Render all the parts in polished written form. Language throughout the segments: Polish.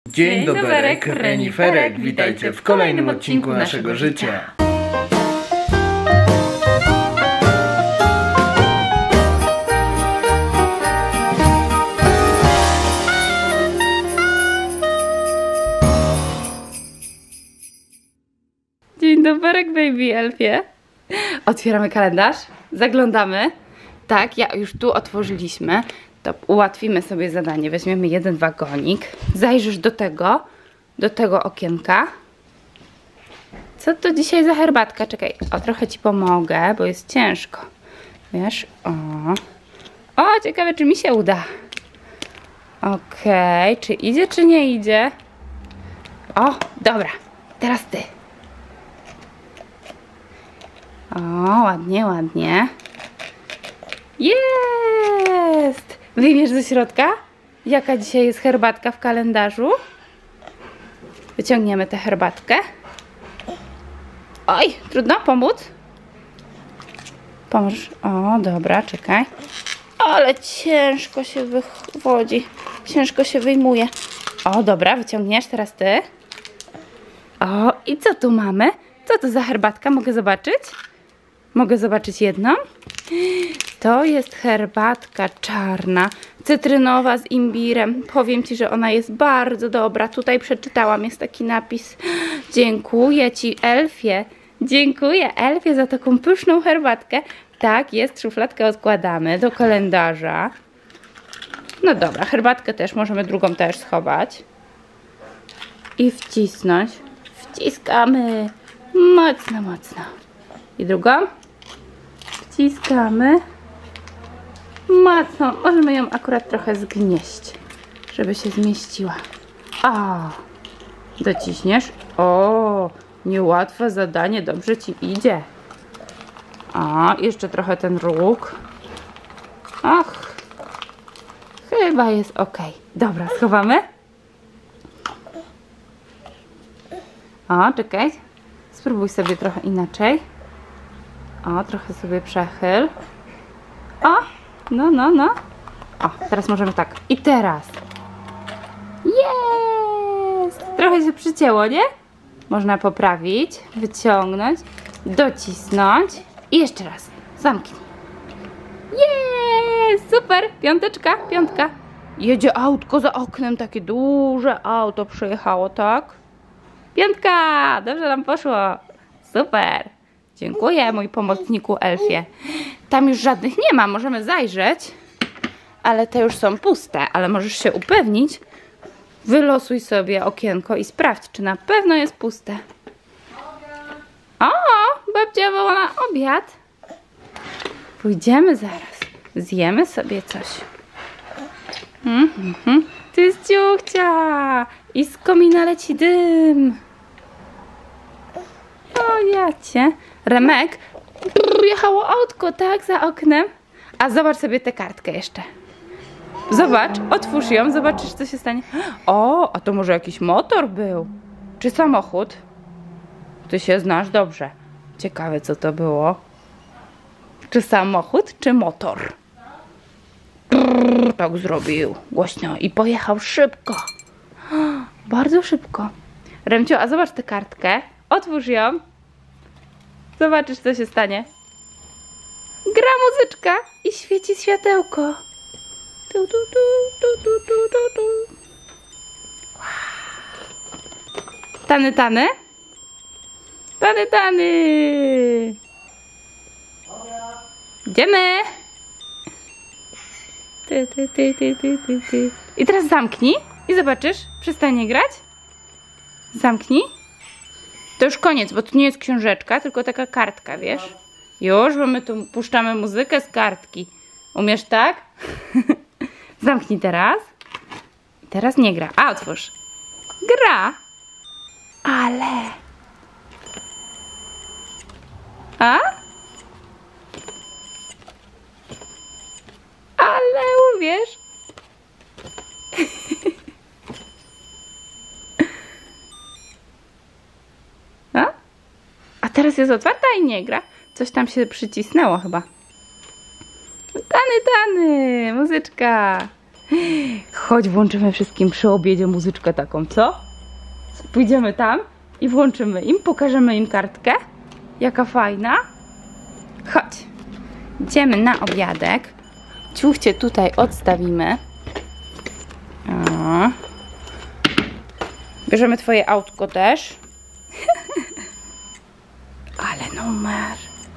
Dzień doberek, reniferek, witajcie w kolejnym odcinku naszego życia. Dzień doberek, baby Elfie. Otwieramy kalendarz, zaglądamy. Tak, już tu otworzyliśmy. To ułatwimy sobie zadanie. Weźmiemy jeden wagonik. Zajrzysz do tego okienka. Co to dzisiaj za herbatka? Czekaj, trochę ci pomogę, bo jest ciężko. Wiesz, o, ciekawe, czy mi się uda. Okej, czy idzie, czy nie idzie? O, dobra, teraz ty. O, ładnie, ładnie. Jest! Wyjmiesz ze środka? Jaka dzisiaj jest herbatka w kalendarzu? Wyciągniemy tę herbatkę. Oj, trudno, pomóc? Pomóż. O, dobra, czekaj. Ale ciężko się wywodzi. Ciężko się wyjmuje. O, dobra, wyciągniesz, teraz ty. O, i co tu mamy? Co to za herbatka? Mogę zobaczyć? Mogę zobaczyć jedną? To jest herbatka czarna, cytrynowa z imbirem. Powiem ci, że ona jest bardzo dobra. Tutaj przeczytałam, jest taki napis. Dziękuję ci, Elfie. Dziękuję, Elfie, za taką pyszną herbatkę. Tak, jest, szufladkę odkładamy do kalendarza. No dobra, herbatkę też, możemy drugą też schować. I wcisnąć. Wciskamy mocno, mocno. I drugą. Wciskamy. Mocno. Możemy ją akurat trochę zgnieść, żeby się zmieściła. O! Dociśniesz. O! Niełatwe zadanie. Dobrze ci idzie. O! Jeszcze trochę ten róg. Och! Chyba jest ok. Dobra, schowamy. O, czekaj. Spróbuj sobie trochę inaczej. O, trochę sobie przechyl. O, no. O, teraz możemy tak. I teraz. Jest! Trochę się przycięło, nie? Można poprawić, wyciągnąć, docisnąć. I jeszcze raz. Zamknij. Jest! Super! Piąteczka, piątka. Jedzie autko za oknem. Takie duże auto przyjechało, tak? Piątka! Dobrze nam poszło. Super! Dziękuję, mój pomocniku Elfie. Tam już żadnych nie ma, możemy zajrzeć. Ale te już są puste, ale możesz się upewnić. Wylosuj sobie okienko i sprawdź, czy na pewno jest puste. O, babcia woła na obiad. Pójdziemy zaraz. Zjemy sobie coś. To jest ciuchcia. I z komina leci dym. O, jacie. Remek, jechało autko, tak, za oknem. A zobacz sobie tę kartkę jeszcze. Zobacz, otwórz ją, zobaczysz, co się stanie. O, a to może jakiś motor był? Czy samochód? Ty się znasz dobrze. Ciekawe, co to było. Czy samochód, czy motor? Tak zrobił głośno i pojechał szybko. Bardzo szybko. Remciu, a zobacz tę kartkę. Otwórz ją. Zobaczysz, co się stanie. Gra muzyczka i świeci światełko. Tany, tany. Tany, tany. Idziemy. Ty. I teraz zamknij i zobaczysz, przestanie grać. Zamknij. To już koniec, bo to nie jest książeczka, tylko taka kartka, wiesz? Już, bo my tu puszczamy muzykę z kartki. Umiesz tak? Zamknij teraz. Teraz nie gra. A, otwórz. Gra. Ale. A? Ale uwierz. A teraz jest otwarta i nie gra. Coś tam się przycisnęło chyba. Tany, muzyczka. Chodź, włączymy wszystkim przy obiedzie muzyczkę taką, co? Pójdziemy tam i włączymy im, pokażemy im kartkę. Jaka fajna. Chodź. Idziemy na obiadek. Ciuchcie tutaj odstawimy. O. Bierzemy twoje autko też. Ale numer.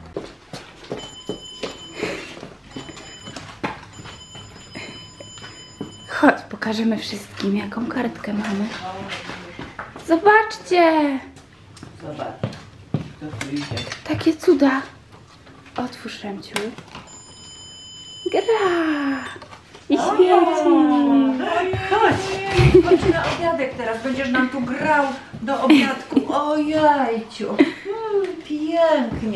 Chodź, pokażemy wszystkim, jaką kartkę mamy. Zobaczcie! Zobacz, kto tu idzie. Takie cuda. Otwórz, Remciu. Gra! I świeci. Chodź na obiadek teraz, będziesz nam tu grał do obiadku. O jajciu, pięknie.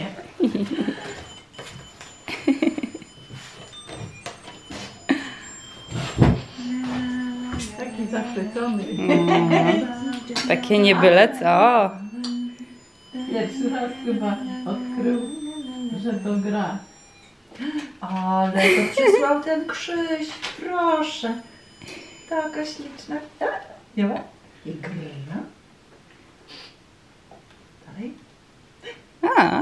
Taki zachwycony. Takie nie byle co. Pierwszy raz chyba odkrył, że to gra. Ale to przysłał ten Krzyś, proszę. Taka śliczna. Nie ma? I gra. Dalej. A.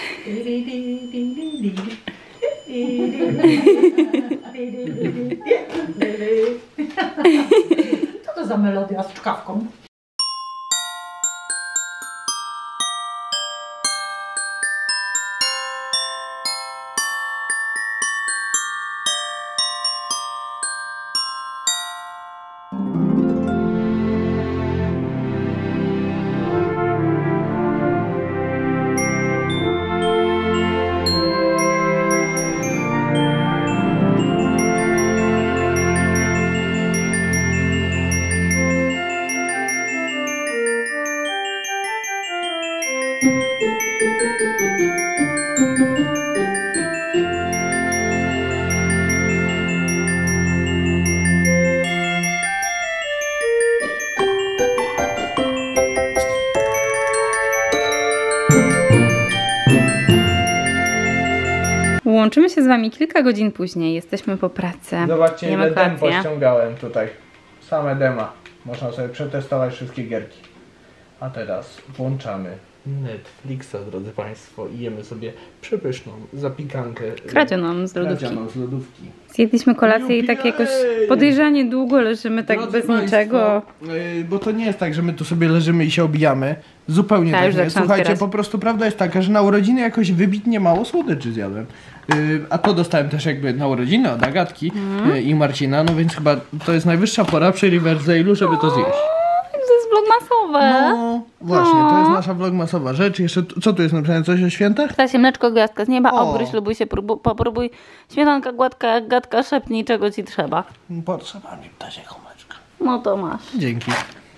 Co to za melodia z czkawką? Łączymy się z wami kilka godzin później. Jesteśmy po pracy. Zobaczcie, Jemy ile dem kolację. pościągałem tutaj. Same dema. Można sobie przetestować wszystkie gierki. A teraz włączamy Netflixa, drodzy Państwo, i jemy sobie przepyszną zapiekankę. Kradzioną z lodówki. Kradzioną z lodówki. Zjedliśmy kolację i tak jakoś podejrzanie długo leżymy tak Drodzy bez państwo, niczego. Bo to nie jest tak, że my tu sobie leżymy i się obijamy. Zupełnie Tak, tak już nie. zaczynam Słuchajcie, zbierać. po prostu prawda jest taka, że na urodziny jakoś wybitnie mało słodyczy zjadłem. A to dostałem też jakby na urodziny od Agatki i Marcina, no więc chyba to jest najwyższa pora przy Riverdale'u, żeby to zjeść. To jest vlogmasowe. No właśnie, to jest nasza vlogmasowa rzecz. Jeszcze, co tu jest napisane? Coś o świętach? Stasie mleczko, gwiazdka z nieba, O. obgryź, lubuj się, popróbuj. Śmietanka gładka, jak gadka, szepnij, czego ci trzeba. Potrzeba mi ptasie chomeczka. No to masz. Dzięki.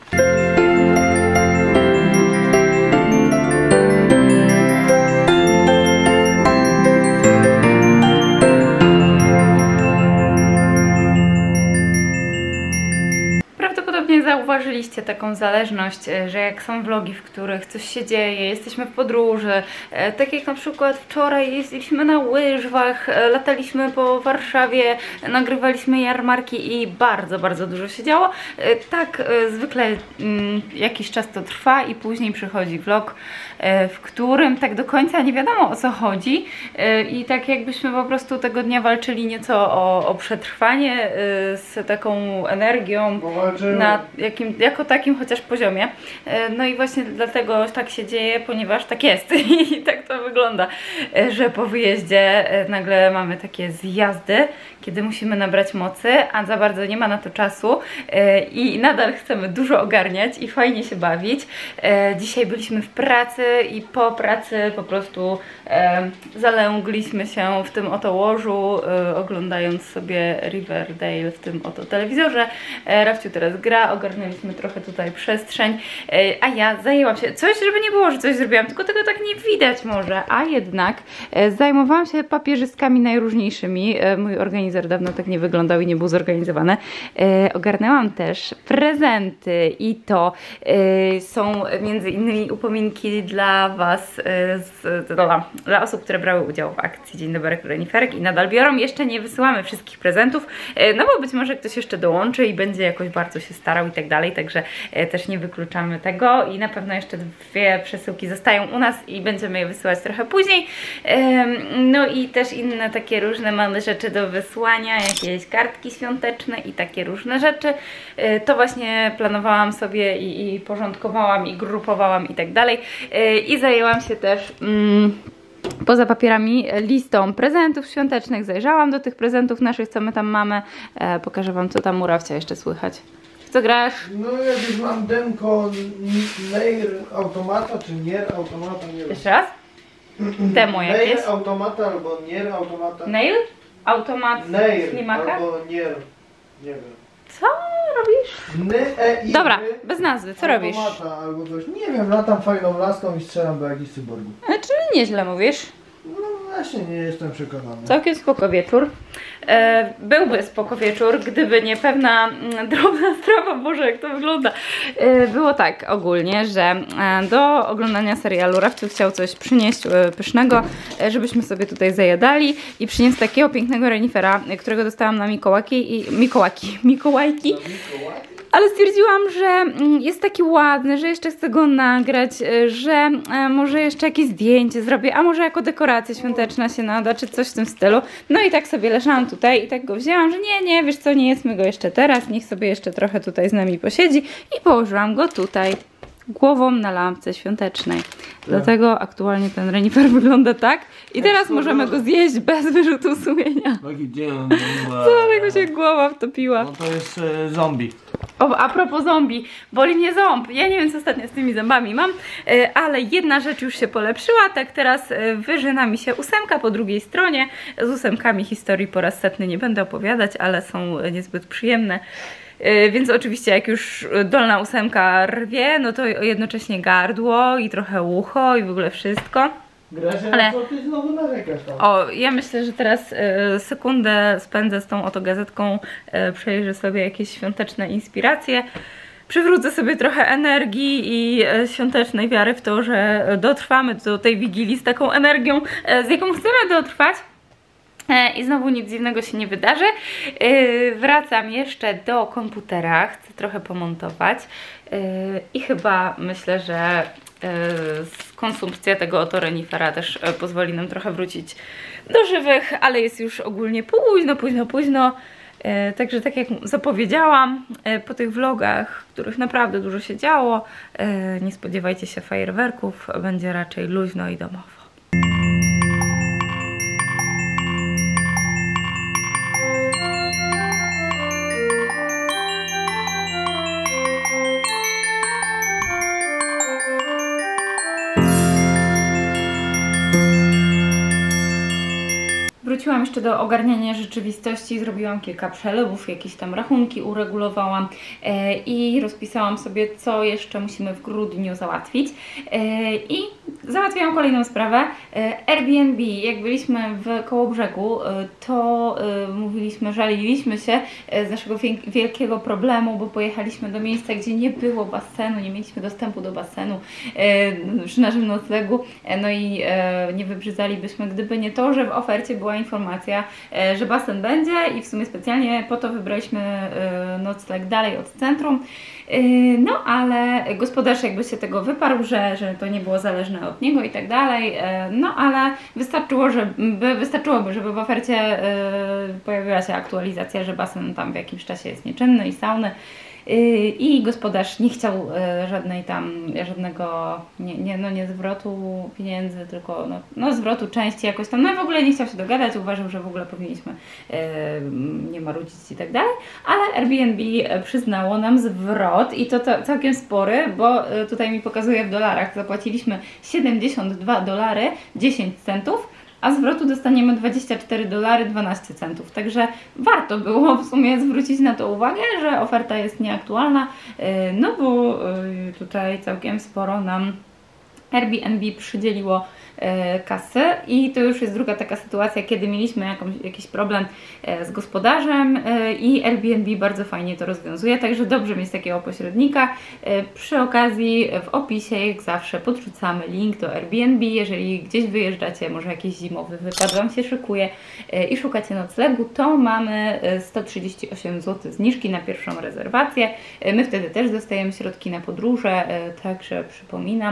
Prawdopodobnie zauważyliście taką zależność, że jak są vlogi, w których coś się dzieje, jesteśmy w podróży, tak jak na przykład wczoraj jeździliśmy na łyżwach, lataliśmy po Warszawie, nagrywaliśmy jarmarki i bardzo, bardzo dużo się działo. Tak zwykle jakiś czas to trwa i później przychodzi vlog, w którym tak do końca nie wiadomo, o co chodzi i tak jakbyśmy po prostu tego dnia walczyli nieco o przetrwanie z taką energią na jako takim chociaż poziomie. No i właśnie dlatego tak się dzieje, ponieważ tak jest i tak to wygląda, że po wyjeździe nagle mamy takie zjazdy, kiedy musimy nabrać mocy, a za bardzo nie ma na to czasu i nadal chcemy dużo ogarniać i fajnie się bawić. Dzisiaj byliśmy w pracy i po pracy po prostu zalęgliśmy się w tym oto łożu, oglądając sobie Riverdale w tym oto telewizorze. Rafciu teraz gra, ogarnęliśmy mieliśmy trochę tutaj przestrzeń, a ja zajęłam się, żeby nie było, że coś zrobiłam, tylko tego tak nie widać może, a jednak zajmowałam się papieżystkami najróżniejszymi. Mój organizer dawno tak nie wyglądał i nie był zorganizowany. Ogarnęłam też prezenty i to są między innymi upominki dla Was, dla osób, które brały udział w akcji Dzień Dobry Reniferek i nadal biorą. Jeszcze nie wysyłamy wszystkich prezentów, no bo być może ktoś jeszcze dołączy i będzie jakoś bardzo się starał i tak dalej, także też nie wykluczamy tego i na pewno jeszcze 2 przesyłki zostają u nas i będziemy je wysyłać trochę później. No i też inne takie różne małe rzeczy do wysłania, jakieś kartki świąteczne i takie różne rzeczy. To właśnie planowałam sobie i porządkowałam i grupowałam i tak dalej. I zajęłam się też poza papierami listą prezentów świątecznych. Zajrzałam do tych prezentów naszych, co my tam mamy. Pokażę Wam, co tam u Rafcia jeszcze słychać. Co grasz? No jakieś mam demko Nair Automata, czy Nier Automata, nie wiem. Jeszcze raz? Demo jakieś? Nair Automata albo Nier Automata. Nail? Automat Nair ślimaka? albo Nier, nie wiem. Co robisz? Dobra, bez nazwy, co robisz? Automata albo coś, nie wiem, latam fajną laską i strzelam do jakichś cyborgów. Czyli nieźle mówisz. No właśnie, nie jestem przekonany. Całkiem spoko wieczór. Byłby spoko wieczór, gdyby nie pewna drobna sprawa, Boże, jak to wygląda. Było tak ogólnie, że do oglądania serialu Rafciu chciał coś przynieść pysznego, żebyśmy sobie tutaj zajadali i przyniósł takiego pięknego renifera, którego dostałam na Mikołajki. Ale stwierdziłam, że jest taki ładny, że jeszcze chcę go nagrać, że może jeszcze jakieś zdjęcie zrobię, a może jako dekoracja świąteczna się nada, czy coś w tym stylu. No i tak sobie leżałam tutaj i tak go wzięłam, że nie, wiesz co, nie jedzmy go jeszcze teraz, niech sobie jeszcze trochę tutaj z nami posiedzi i położyłam go tutaj głową na lampce świątecznej. Dlatego aktualnie ten renifer wygląda tak i teraz możemy go zjeść bez wyrzutu sumienia. Całego się głowa wtopiła. No to jest zombie. A propos zombie, boli mnie ząb. Ja nie wiem, co ostatnio z tymi zębami mam, ale jedna rzecz już się polepszyła. Tak teraz wyżyna mi się 8 po drugiej stronie. Z 8 historii po raz setny nie będę opowiadać, ale są niezbyt przyjemne. Więc oczywiście jak już dolna 8 rwie, no to jednocześnie gardło i trochę ucho i w ogóle wszystko. Graża, ale co ty znowu narzekasz tam? O, ja myślę, że teraz sekundę spędzę z tą oto gazetką, przejrzę sobie jakieś świąteczne inspiracje, przywrócę sobie trochę energii i świątecznej wiary w to, że dotrwamy do tej Wigilii z taką energią, z jaką chcemy dotrwać. I znowu nic dziwnego się nie wydarzy. Wracam jeszcze do komputera, chcę trochę pomontować i chyba myślę, że konsumpcja tego oto renifera też pozwoli nam trochę wrócić do żywych, ale jest już ogólnie późno. Także tak jak zapowiedziałam po tych vlogach, w których naprawdę dużo się działo, nie spodziewajcie się fajerwerków, będzie raczej luźno i domowo. Wróciłam jeszcze do ogarniania rzeczywistości, zrobiłam kilka przelewów, jakieś tam rachunki uregulowałam i rozpisałam sobie, co jeszcze musimy w grudniu załatwić. I załatwiłam kolejną sprawę. Airbnb, jak byliśmy w Kołobrzegu, to żaliliśmy się z naszego wielkiego problemu, bo pojechaliśmy do miejsca, gdzie nie było basenu, nie mieliśmy dostępu do basenu przy naszym noclegu, no i nie wybrzydzalibyśmy, gdyby nie to, że w ofercie była informacja, że basen będzie i w sumie specjalnie po to wybraliśmy nocleg dalej od centrum. No ale gospodarz jakby się tego wyparł, że to nie było zależne od niego i tak dalej, no ale wystarczyłoby, żeby w ofercie pojawiła się aktualizacja, że basen tam w jakimś czasie jest nieczynny i sauny. I gospodarz nie chciał żadnego, nie zwrotu pieniędzy, tylko zwrotu części jakoś tam, no i w ogóle nie chciał się dogadać, uważał, że w ogóle powinniśmy nie marudzić i tak dalej, ale Airbnb przyznało nam zwrot i to całkiem spory, bo tutaj mi pokazuje w dolarach, zapłaciliśmy $72, 10 centów, a zwrotu dostaniemy $24.12. Także warto było w sumie zwrócić na to uwagę, że oferta jest nieaktualna, no bo tutaj całkiem sporo nam Airbnb przydzieliło kasy i to już jest druga taka sytuacja, kiedy mieliśmy jakiś problem z gospodarzem i Airbnb bardzo fajnie to rozwiązuje, także dobrze mieć takiego pośrednika. Przy okazji w opisie jak zawsze podrzucamy link do Airbnb, jeżeli gdzieś wyjeżdżacie, może jakiś zimowy wypad Wam się szykuje i szukacie noclegu, to mamy 138 zł zniżki na pierwszą rezerwację. My wtedy też dostajemy środki na podróże, także przypominam.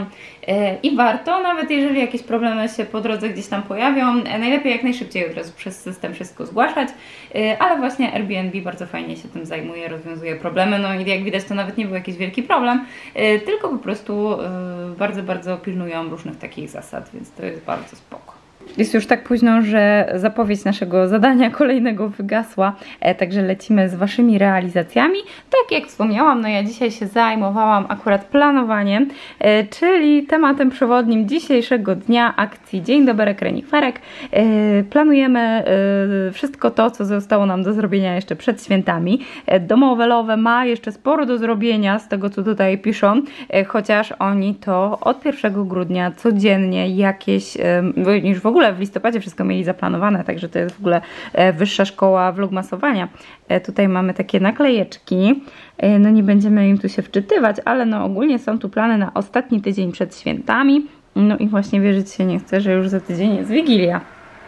I warto, nawet jeżeli jakieś problemy się po drodze gdzieś tam pojawią, najlepiej jak najszybciej od razu przez system wszystko zgłaszać, ale właśnie Airbnb bardzo fajnie się tym zajmuje, rozwiązuje problemy, no i jak widać to nawet nie był jakiś wielki problem, tylko po prostu bardzo, bardzo pilnują różnych takich zasad, więc to jest bardzo spoko. Jest już tak późno, że zapowiedź naszego zadania kolejnego wygasła, także lecimy z Waszymi realizacjami. Tak jak wspomniałam, no ja dzisiaj się zajmowałam akurat planowaniem, czyli tematem przewodnim dzisiejszego dnia akcji Dzień Doberek Reniferek. Planujemy wszystko to, co zostało nam do zrobienia jeszcze przed świętami. Domowe Love ma jeszcze sporo do zrobienia z tego, co tutaj piszą, chociaż oni to od 1 grudnia codziennie jakieś, niż w ogóle w listopadzie wszystko mieli zaplanowane, także to jest w ogóle wyższa szkoła vlogmasowania. Tutaj mamy takie naklejeczki, no nie będziemy im tu się wczytywać, ale no ogólnie są tu plany na ostatni tydzień przed świętami, no i właśnie wierzyć się nie chcę, że już za tydzień jest Wigilia.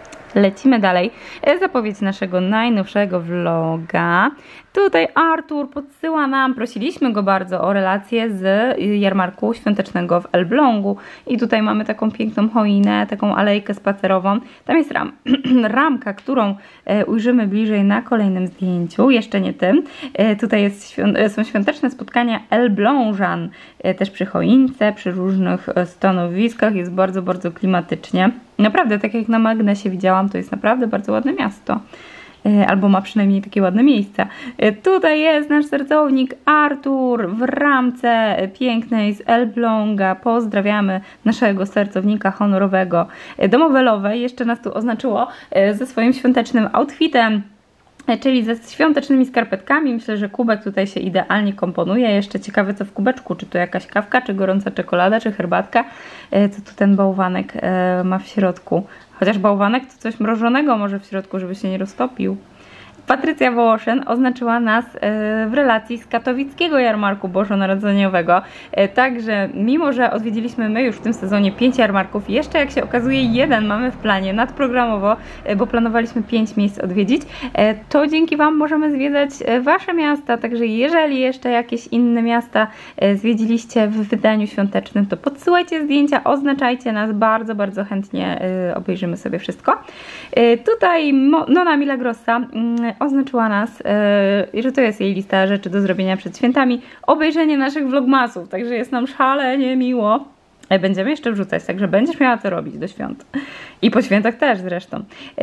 Lecimy dalej. Zapowiedź naszego najnowszego vloga. Tutaj Artur podsyła nam, prosiliśmy go bardzo o relację z jarmarku świątecznego w Elblągu. I tutaj mamy taką piękną choinę, taką alejkę spacerową. Tam jest ramka, którą ujrzymy bliżej na kolejnym zdjęciu, jeszcze nie tym. Tutaj są świąteczne spotkania Elblążan, też przy choince, przy różnych stanowiskach. Jest bardzo, bardzo klimatycznie. Naprawdę, tak jak na magnesie widziałam, to jest naprawdę bardzo ładne miasto. Albo ma przynajmniej takie ładne miejsca. Tutaj jest nasz sercownik Artur w ramce pięknej z Elbląga. Pozdrawiamy naszego sercownika honorowego. Domowe Love jeszcze nas tu oznaczyło ze swoim świątecznym outfitem, czyli ze świątecznymi skarpetkami. Myślę, że kubek tutaj się idealnie komponuje. Jeszcze ciekawe, co w kubeczku, czy to jakaś kawka, czy gorąca czekolada, czy herbatka. Co tu ten bałwanek ma w środku? Chociaż bałwanek to coś mrożonego może w środku, żeby się nie roztopił. Patrycja Wołoszyn oznaczyła nas w relacji z katowickiego jarmarku bożonarodzeniowego. Także mimo, że odwiedziliśmy my już w tym sezonie 5 jarmarków, jeszcze jak się okazuje jeden mamy w planie nadprogramowo, bo planowaliśmy 5 miejsc odwiedzić, to dzięki Wam możemy zwiedzać Wasze miasta. Także jeżeli jeszcze jakieś inne miasta zwiedziliście w wydaniu świątecznym, to podsyłajcie zdjęcia, oznaczajcie nas, bardzo, bardzo chętnie obejrzymy sobie wszystko. Tutaj Nona Milagrosa oznaczyła nas, że to jest jej lista rzeczy do zrobienia przed świętami, obejrzenie naszych vlogmasów, także jest nam szalenie miło. Będziemy jeszcze wrzucać, także będziesz miała co robić do świąt. I po świętach też zresztą.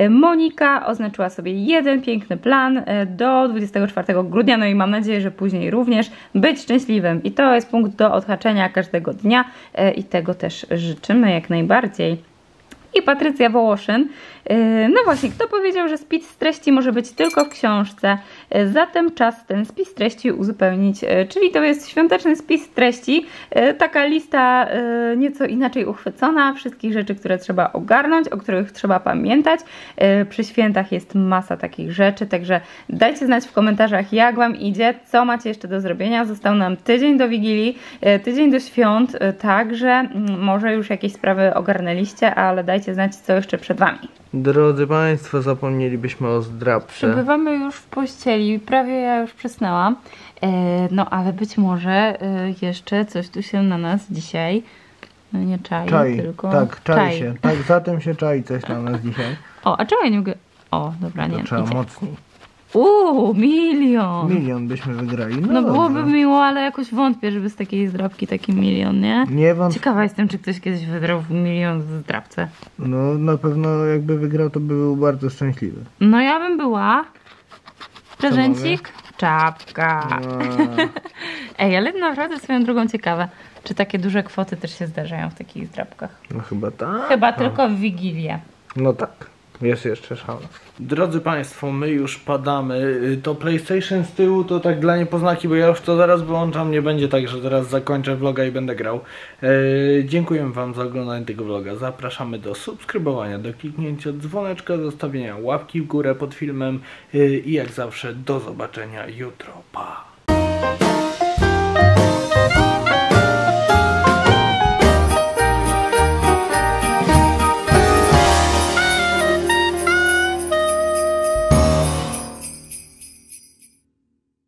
Monika oznaczyła sobie jeden piękny plan do 24 grudnia, no i mam nadzieję, że później również być szczęśliwym. I to jest punkt do odhaczenia każdego dnia i tego też życzymy jak najbardziej. I Patrycja Wołoszyn. No właśnie, kto powiedział, że spis treści może być tylko w książce? Zatem czas ten spis treści uzupełnić, czyli to jest świąteczny spis treści, taka lista nieco inaczej uchwycona, wszystkich rzeczy, które trzeba ogarnąć, o których trzeba pamiętać. Przy świętach jest masa takich rzeczy, także dajcie znać w komentarzach, jak Wam idzie, co macie jeszcze do zrobienia. Został nam tydzień do Wigilii, tydzień do świąt, także może już jakieś sprawy ogarnęliście, ale dajcie znać, co jeszcze przed Wami. Drodzy Państwo, zapomnielibyśmy o zdrabce. Przybywamy już w pościeli, prawie ja już przysnęłam, no ale być może jeszcze coś tu się na nas dzisiaj nie czai, tylko... Tak, czai się. Tak, za tym się czai coś na nas dzisiaj. O, a czemu ja nie mogę... O, dobra, nie. To trzeba mocniej. Milion! Milion byśmy wygrali. No byłoby miło, ale jakoś wątpię, żeby z takiej zdrabki taki milion, nie? Nie wątpię. Ciekawa jestem, czy ktoś kiedyś wygrał milion w zdrabce. No na pewno jakby wygrał, to by był bardzo szczęśliwy. No ja bym była. Prezencik? Czapka. Ej, ale naprawdę swoją drogą ciekawe, czy takie duże kwoty też się zdarzają w takich zdrabkach. No chyba tak. Chyba tylko w Wigilię. No tak, jest jeszcze szans. Drodzy Państwo, my już padamy. To PlayStation z tyłu to tak dla niepoznaki, bo ja już to zaraz wyłączam. Nie będzie tak, że teraz zakończę vloga i będę grał. Dziękuję Wam za oglądanie tego vloga. Zapraszamy do subskrybowania, do kliknięcia dzwoneczka, zostawienia łapki w górę pod filmem i jak zawsze do zobaczenia jutro. Pa!